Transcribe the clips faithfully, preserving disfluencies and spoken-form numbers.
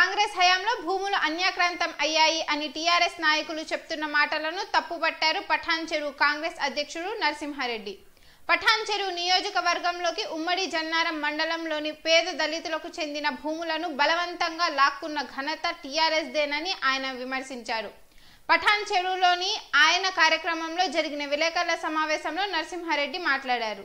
కాంగ్రెస్ హయాంలో భూములు అన్యాక్రాంతం అయ్యాయి అని టీఆర్ఎస్ నాయకులు చెప్తున్న మాటలను తప్పుపట్టారు పఠాన్ చెరువు కాంగ్రెస్ అధ్యక్షుడు నరసింహారెడ్డి. పఠాన్ చెరువు నియోజకవర్గంలోకి ఉమ్మడి జన్నారం మండలంలోని పేద దళితులకు చెందిన భూములను బలవంతంగా లాక్కున్న ఘనత టీఆర్ఎస్ దేనని ఆయన విమర్శించారు. పఠాన్ చెరువులోని ఆయన కార్యక్రమంలో జరిగిన విలేకరుల సమావేశంలో నరసింహారెడ్డి మాట్లాడారు.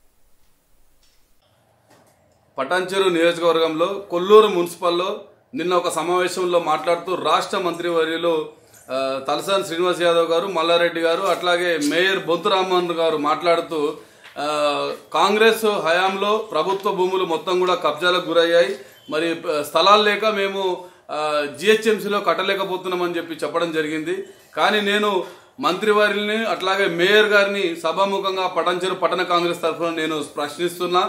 పఠాన్ చెరువు నియోజకవర్గంలో కొల్లూరు మున్సిపల్లో నిన్న ఒక సమావేశంలో మాట్లాడుతూ రాష్ట్ర మంత్రివర్యులు తలసాని శ్రీనివాస్ యాదవ్ గారు, మల్లారెడ్డి గారు, అట్లాగే మేయర్ బొంతు రామ్మోహన్ గారు మాట్లాడుతూ కాంగ్రెస్ హయాంలో ప్రభుత్వ భూములు మొత్తం కూడా కబ్జాలకు గురయ్యాయి, మరి స్థలాలు లేక మేము జిహెచ్ఎంసీలో కట్టలేకపోతున్నామని చెప్పి చెప్పడం జరిగింది. కానీ నేను మంత్రివర్యుల్ని అట్లాగే మేయర్ గారిని సభాముఖంగా పఠాన్ చెరువు పట్టణ కాంగ్రెస్ తరఫున నేను ప్రశ్నిస్తున్నా.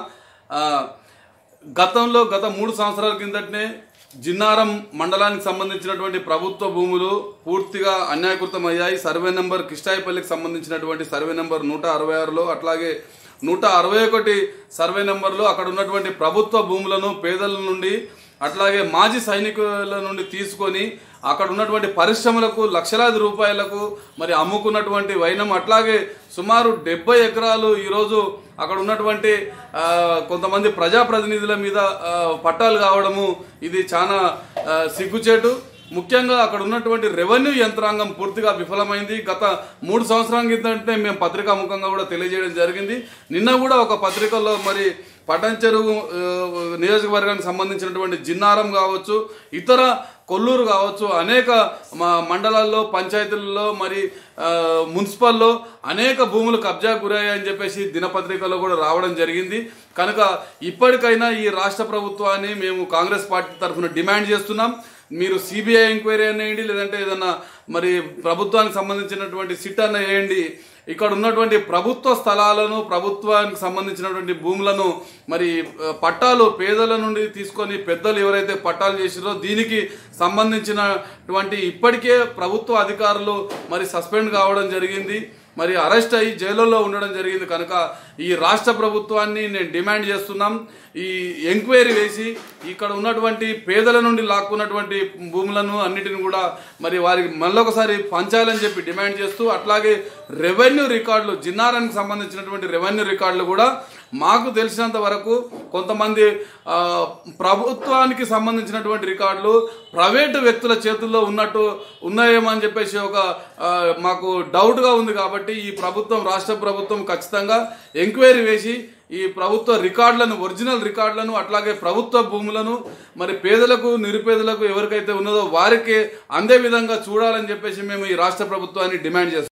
గతంలో గత మూడు సంవత్సరాల కిందటనే జిన్నారం మండలానికి సంబంధించినటువంటి ప్రభుత్వ భూములు పూర్తిగా అన్యాయకృతం అయ్యాయి. సర్వే నెంబర్ కిష్టాయిపల్లికి సంబంధించినటువంటి సర్వే నెంబర్ నూట అరవై ఆరులో అట్లాగే నూట అరవై ఒకటి సర్వే నెంబర్లో అక్కడ ఉన్నటువంటి ప్రభుత్వ భూములను పేదల నుండి అట్లాగే మాజీ సైనికుల నుండి తీసుకొని అక్కడ ఉన్నటువంటి పరిశ్రమలకు లక్షలాది రూపాయలకు మరి అమ్ముకున్నటువంటి వైనం, అట్లాగే సుమారు డెబ్బై ఎకరాలు ఈరోజు అక్కడ ఉన్నటువంటి కొంతమంది ప్రజాప్రతినిధుల మీద పట్టాలు కావడము ఇది చాలా సిగ్గుచేటు. ముఖ్యంగా అక్కడ ఉన్నటువంటి రెవెన్యూ యంత్రాంగం పూర్తిగా విఫలమైంది. గత మూడు సంవత్సరాల కిందంటే మేము పత్రికాముఖంగా కూడా తెలియజేయడం జరిగింది. నిన్న కూడా ఒక పత్రికల్లో మరి పఠాన్ చెరువు నియోజకవర్గానికి సంబంధించినటువంటి జిన్నారం కావచ్చు, ఇతర కొల్లూరు కావచ్చు, అనేక మండలాల్లో పంచాయతీలలో మరి మున్సిపల్లో అనేక భూములు కబ్జా గురయ్యాయని చెప్పేసి దినపత్రికల్లో కూడా రావడం జరిగింది. కనుక ఇప్పటికైనా ఈ రాష్ట్ర ప్రభుత్వాన్ని మేము కాంగ్రెస్ పార్టీ తరఫున డిమాండ్ చేస్తున్నాం. మీరు సిబిఐ ఎంక్వైరీ అనేయండి, లేదంటే ఏదన్నా మరి ప్రభుత్వానికి సంబంధించినటువంటి సిట్ అన్న వేయండి. ఇక్కడ ఉన్నటువంటి ప్రభుత్వ స్థలాలను, ప్రభుత్వానికి సంబంధించినటువంటి భూములను మరి పట్టాలు పేదల నుండి తీసుకొని పెద్దలు ఎవరైతే పట్టాలు చేసిరో దీనికి సంబంధించినటువంటి ఇప్పటికే ప్రభుత్వ అధికారులు మరి సస్పెండ్ కావడం జరిగింది, మరి అరెస్ట్ అయ్యి జైలులో ఉండడం జరిగింది. కనుక ఈ రాష్ట్ర ప్రభుత్వాన్ని నేను డిమాండ్ చేస్తున్నాం, ఈ ఎంక్వైరీ వేసి ఇక్కడ ఉన్నటువంటి పేదల నుండి లాక్కున్నటువంటి భూములను అన్నిటిని కూడా మరి వారికి మళ్ళొకసారి పంచాలని చెప్పి డిమాండ్ చేస్తూ, అట్లాగే రెవెన్యూ రికార్డులు, జిన్నారానికి సంబంధించినటువంటి రెవెన్యూ రికార్డులు కూడా మాకు తెలిసినంత వరకు కొంతమంది ప్రభుత్వానికి సంబంధించినటువంటి రికార్డులు ప్రైవేటు వ్యక్తుల చేతుల్లో ఉన్నట్టు ఉన్నాయేమో అని చెప్పేసి ఒక మాకు డౌట్గా ఉంది. కాబట్టి ఈ ప్రభుత్వం, రాష్ట్ర ప్రభుత్వం ఖచ్చితంగా ఎంక్వైరీ వేసి ఈ ప్రభుత్వ రికార్డులను, ఒరిజినల్ రికార్డులను, అట్లాగే ప్రభుత్వ భూములను మరి పేదలకు, నిరుపేదలకు ఎవరికైతే ఉన్నదో వారికి అందే విధంగా చూడాలని చెప్పేసి మేము ఈ రాష్ట్ర ప్రభుత్వాన్ని డిమాండ్ చేస్తాం.